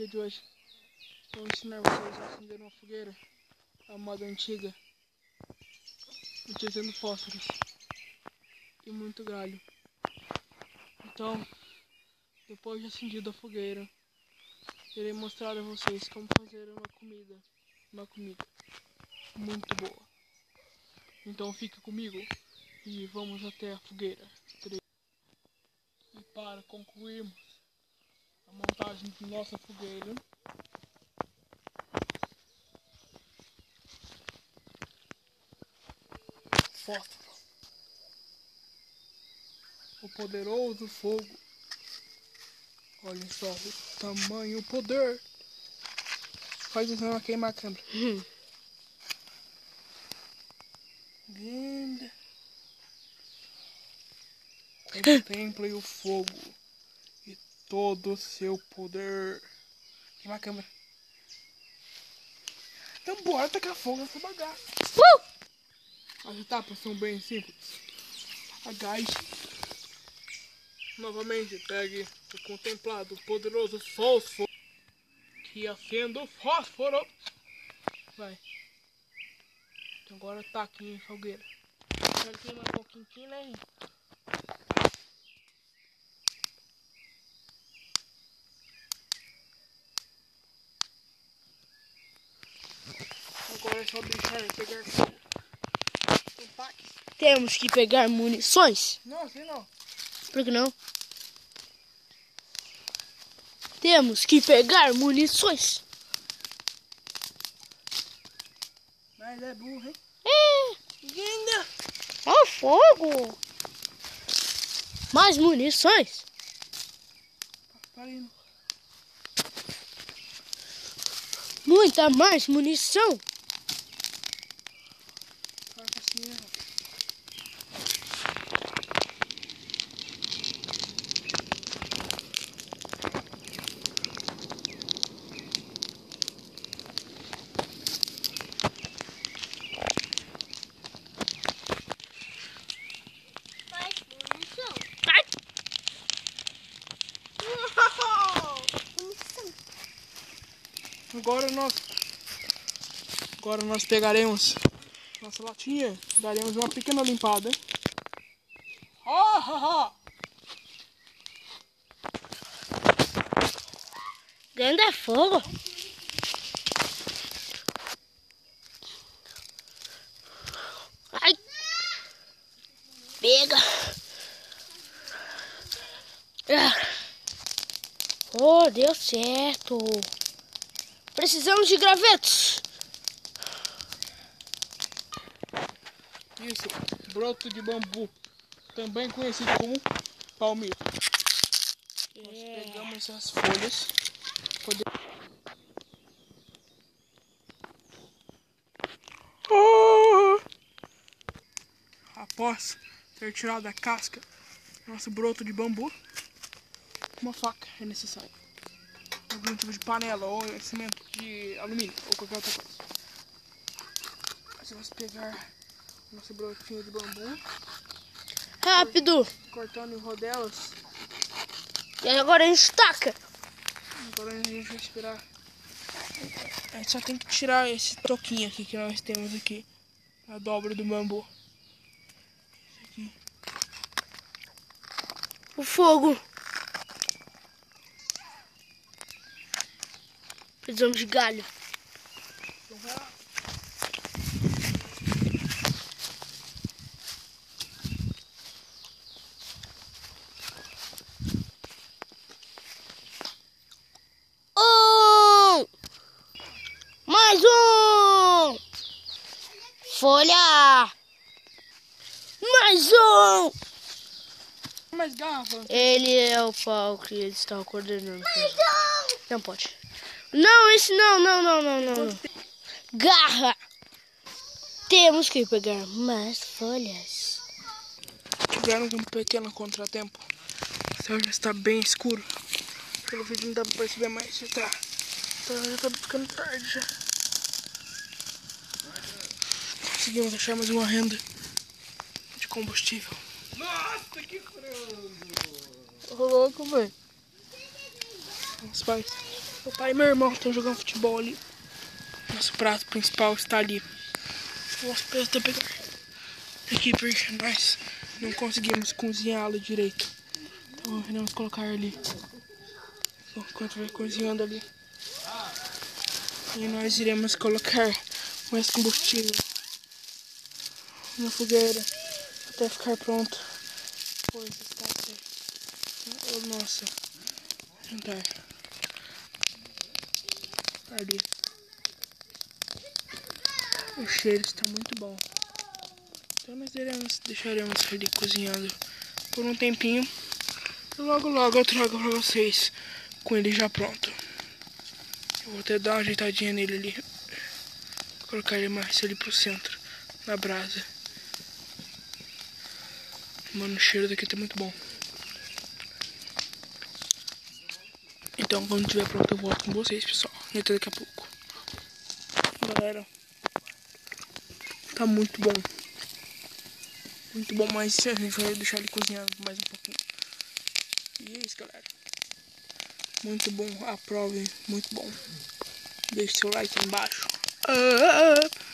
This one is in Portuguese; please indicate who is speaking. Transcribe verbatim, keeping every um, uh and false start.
Speaker 1: vídeo de hoje. Vou ensinar vocês a acender uma fogueira, a moda antiga, utilizando fósforos e muito galho. Então, depois de acendida a fogueira, irei mostrar a vocês como fazer uma comida, uma comida muito boa. Então fica comigo e vamos até a fogueira. E para concluirmos a montagem de nossa fogueira, fósforo, o poderoso fogo. Olha só o tamanho, o poder. Faz isso não queimar a câmera. Hum. Linda. Contemple o fogo e todo o seu poder. Queima a câmera. Então bora tacar fogo nessa bagaça. Uh! As etapas são bem simples. Agache. Novamente pegue o contemplado poderoso fósforo. Que acenda o fósforo. Vai. Então agora taque em fogueira. Quero queimar um pouquinho, né? Agora é só deixar e pegar fogo.
Speaker 2: Temos que pegar munições?
Speaker 1: Não, assim não.
Speaker 2: Por que não? Temos que pegar munições.
Speaker 1: Mas é burro, hein?
Speaker 2: É.
Speaker 1: Linda.
Speaker 2: Ó, fogo. Mais munições.
Speaker 1: Parino.
Speaker 2: Muita mais munição.
Speaker 1: Agora nós, agora nós pegaremos nossa latinha, daremos uma pequena limpada. Oh, oh, oh.
Speaker 2: Grande fogo. Ai. Pega. Ah. Oh, deu certo. Precisamos de gravetos.
Speaker 1: Isso, broto de bambu, também conhecido como palmito. É. Nós pegamos as folhas. Poder... Oh! Após ter tirado a casca, nosso broto de bambu, uma faca é necessária. Algum tipo de panela ou cimento de alumínio ou qualquer outra coisa. Nós vamos pegar nosso brotinho de bambu.
Speaker 2: Rápido!
Speaker 1: Cortando em rodelas.
Speaker 2: E agora a gente taca.
Speaker 1: Agora a gente vai esperar. A gente só tem que tirar esse toquinho aqui que nós temos aqui. A dobra do bambu. Esse aqui.
Speaker 2: O fogo. Precisamos de galho.
Speaker 1: Então vai lá.
Speaker 2: Um! Mais um! Folha! Mais um!
Speaker 1: Mais garrafa.
Speaker 2: Ele é o pau que eles estão coordenando. Não pode. Não, esse não, não, não, não, não, não. Garra! Temos que pegar mais folhas.
Speaker 1: Tivemos um pequeno contratempo. O céu já está bem escuro. Pelo vídeo não dá pra perceber, mas já tá, tá, já tá ficando tarde já. Conseguimos achar mais uma renda de combustível. Nossa, que frango! Ô louco, velho. Vamos, pai. Meu pai e meu irmão estão jogando futebol ali. Nosso prato principal está ali. Nossa, eu estou pegando aqui porque nós não conseguimos cozinhá-lo direito. Então iremos colocar ali. Enquanto vai cozinhando ali. E nós iremos colocar mais combustível na fogueira até ficar pronto. Pois está até o nosso jantar. Ali. O cheiro está muito bom. Então nós iremos, deixaremos ele cozinhando por um tempinho. E logo logo eu trago pra vocês com ele já pronto. Eu vou até dar uma ajeitadinha nele ali. Colocar ele mais ali pro centro, na brasa. Mano, o cheiro daqui tá muito bom. Então quando estiver pronto eu volto com vocês, pessoal. Até daqui a pouco. Galera, tá muito bom. Muito bom, mas a gente vai deixar ele cozinhando mais um pouquinho. E é isso, galera. Muito bom, aprovem, muito bom. Deixe seu like aí embaixo. Ah, ah, ah.